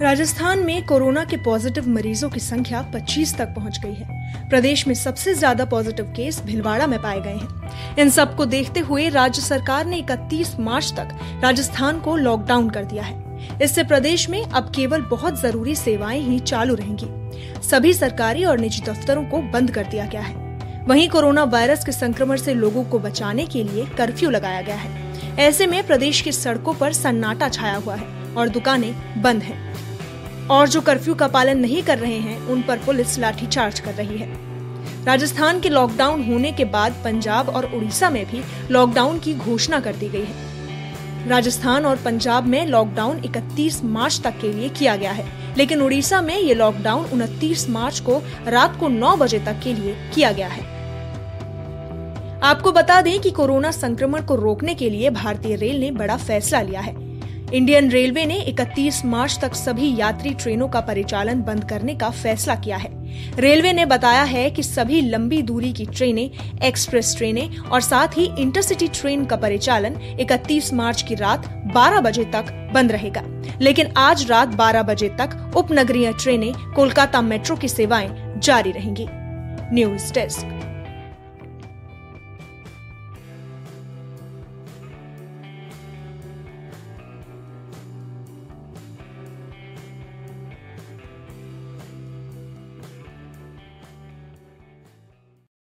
राजस्थान में कोरोना के पॉजिटिव मरीजों की संख्या 25 तक पहुंच गई है। प्रदेश में सबसे ज्यादा पॉजिटिव केस भिलवाड़ा में पाए गए हैं। इन सब को देखते हुए राज्य सरकार ने 31 मार्च तक राजस्थान को लॉकडाउन कर दिया है। इससे प्रदेश में अब केवल बहुत जरूरी सेवाएं ही चालू रहेंगी। सभी सरकारी और निजी दफ्तरों को बंद कर दिया गया है। वहीं कोरोना वायरस के संक्रमण से लोगों को बचाने के लिए कर्फ्यू लगाया गया है। ऐसे में प्रदेश की सड़कों पर सन्नाटा छाया हुआ है और दुकानें बंद हैं। और जो कर्फ्यू का पालन नहीं कर रहे हैं उन पर पुलिस लाठीचार्ज कर रही है। राजस्थान के लॉकडाउन होने के बाद पंजाब और उड़ीसा में भी लॉकडाउन की घोषणा कर दी गई है। राजस्थान और पंजाब में लॉकडाउन 31 मार्च तक के लिए किया गया है, लेकिन उड़ीसा में ये लॉकडाउन 29 मार्च को रात को 9 बजे तक के लिए किया गया है। आपको बता दें कि कोरोना संक्रमण को रोकने के लिए भारतीय रेल ने बड़ा फैसला लिया है। इंडियन रेलवे ने 31 मार्च तक सभी यात्री ट्रेनों का परिचालन बंद करने का फैसला किया है। रेलवे ने बताया है कि सभी लंबी दूरी की ट्रेनें, एक्सप्रेस ट्रेनें और साथ ही इंटरसिटी ट्रेन का परिचालन 31 मार्च की रात 12 बजे तक बंद रहेगा। लेकिन आज रात 12 बजे तक उपनगरीय ट्रेनें, कोलकाता मेट्रो की सेवाएं जारी रहेंगी। News desk.